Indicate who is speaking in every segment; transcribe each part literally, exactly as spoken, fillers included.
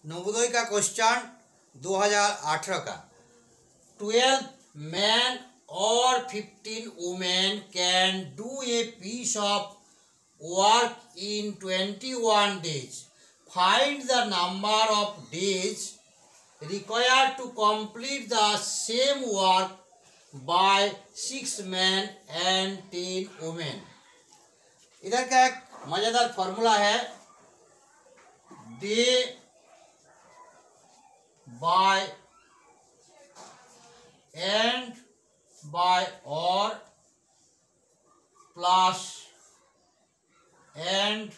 Speaker 1: नवोदय का क्वेश्चन दो हज़ार अठारह का ट्वेल्व मैन और fifteen women can do a piece of work in twenty one days. Find the number of days required to complete the same work by six men and ten women. इधर का एक मजेदार formula है day by and by और plus and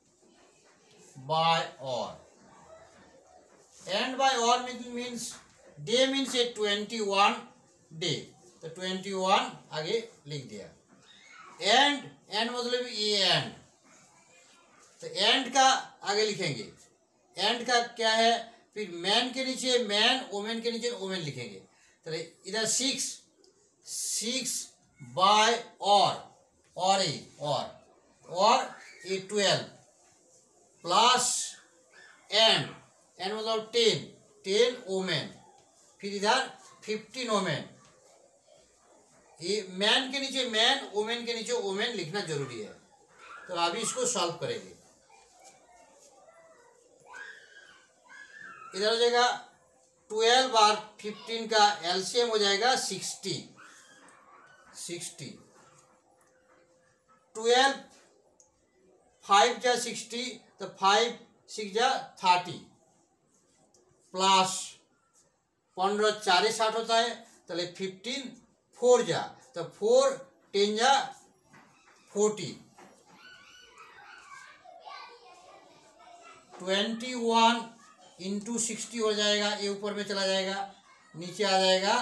Speaker 1: by और. And by और means day means a twenty one day, तो twenty one आगे लिख दिया. एंड एंड मतलब ये एंड, तो एंड का आगे लिखेंगे. एंड का क्या है, फिर मैन के नीचे मैन, वोमेन के नीचे वोमेन लिखेंगे. तो इधर सिक्स सिक्स बाय और और ही और और ये ट्वेल्व प्लस एंड एंड मतलब टेन टेन वोमेन, फिर इधर फिफ्टीन वोमेन. ये मैन के नीचे मैन, वोमेन के नीचे वोमेन लिखना जरूरी है. तो अभी इसको सॉल्व करेंगे. इधर हो जाएगा ट्वेल्व और फिफ्टीन का एलसीएम हो जाएगा सिक्सटी सिक्सटी. ट्वेल्व फाइव जा सिक्सटी, तो फाइव सिक्स जा थर्टी प्लस पंद्रह चारे साठ होता है, तो फिफ्टीन फोर जा, तो फोर टेन जा forty. Twenty one into sixty हो जाएगा, ये ऊपर में चला जाएगा, नीचे आ जाएगा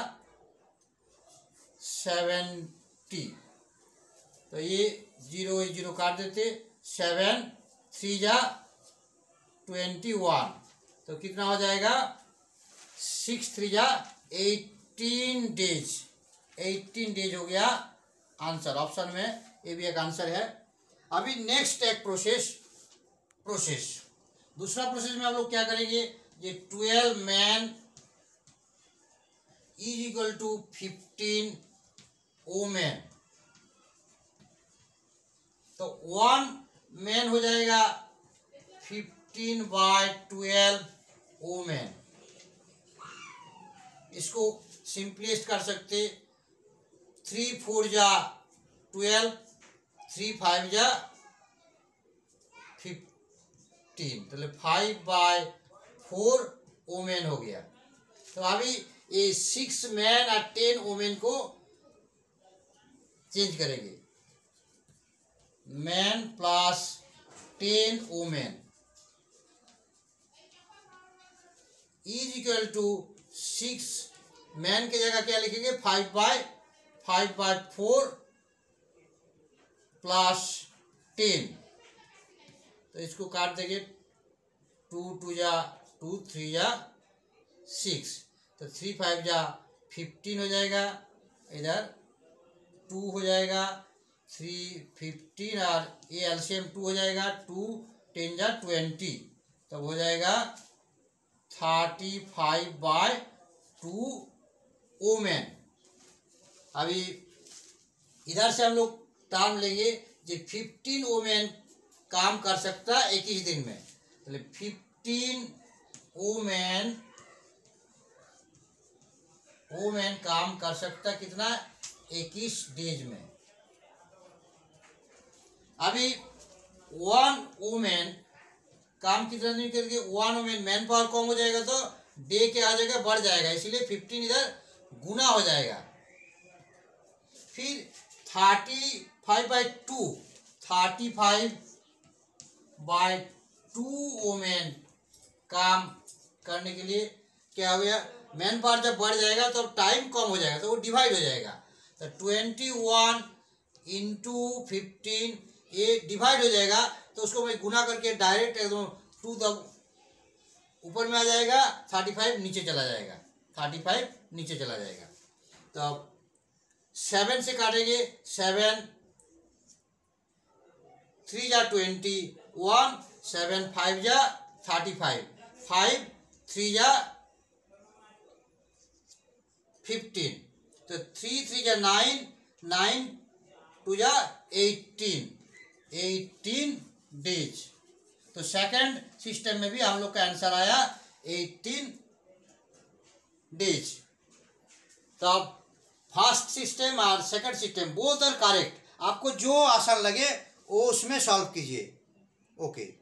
Speaker 1: सेवेंटी. तो ये जीरो जीरो काट देते, सेवन थ्री जा ट्वेंटी वन, तो कितना हो जाएगा सिक्स थ्री जा एटीन डेज. एटीन डेज हो गया आंसर. ऑप्शन में ये भी एक आंसर है. अभी नेक्स्ट एक प्रोसेस प्रोसेस दूसरा प्रोसेस में हम लोग क्या करेंगे, ये twelve man is equal to fifteen women. तो वन मैन हो जाएगा फिफ्टीन बाय ट्वेल्व वोमेन. इसको सिंपलेस्ट कर सकते, थ्री फोर जा ट्वेल्व, थ्री फाइव जा फिफ्टीन, तो फाइव बाय फोर वोमेन हो गया. तो अभी ये सिक्स मैन और टेन वोमेन को चेंज करेंगे. Man plus ten women is equal to six. Man की जगह क्या लिखेंगे, five by five by four plus ten, तो इसको काट देंगे. टू टू जा टू, थ्री जा सिक्स, तो थ्री फाइव जा फिफ्टीन हो जाएगा, इधर टू हो जाएगा, थ्री फिफ्टीन और ये एलसीएम टू हो जाएगा, टू टेन जा ट्वेंटी, तब हो जाएगा thirty five by two women. अभी इधर से हम लोग टर्म लेंगे, जो फिफ्टीन वोमेन काम कर सकता है इक्कीस दिन में. तो फिफ्टीन वोमेन वोमेन काम कर सकता कितना, इक्कीस डेज में. अभी वन वोमेन काम कितना दिन करके, वन वोमेन मैन पावर कम हो जाएगा तो डे के आ जाएगा बढ़ जाएगा, इसीलिए फिफ्टीन इधर गुना हो जाएगा. फिर thirty five by two, thirty five by two women काम करने के लिए क्या हो गया, मैन पावर जब बढ़ जाएगा तो टाइम कम हो जाएगा, तो वो डिवाइड हो जाएगा. तो ट्वेंटी वन इंटू फिफ्टीन ये डिवाइड हो जाएगा, तो उसको मैं गुना करके डायरेक्ट एकदम टू द ऊपर में आ जाएगा, थर्टी फाइव नीचे चला जाएगा, थर्टी फाइव नीचे चला जाएगा. तो सेवन से काटेंगे, सेवन थ्री जा ट्वेंटी वन, सेवन फाइव जा थर्टी फाइव, फाइव थ्री जा फिफ्टीन, तो थ्री थ्री जा नाइन, नाइन टू जा एटीन, एटीन डेज। तो सेकंड सिस्टम में भी हम लोग का आंसर आया एटीन डेज। तो अब फर्स्ट सिस्टम और second system both are correct, आपको जो आसान लगे वो उसमें सॉल्व कीजिए। ओके।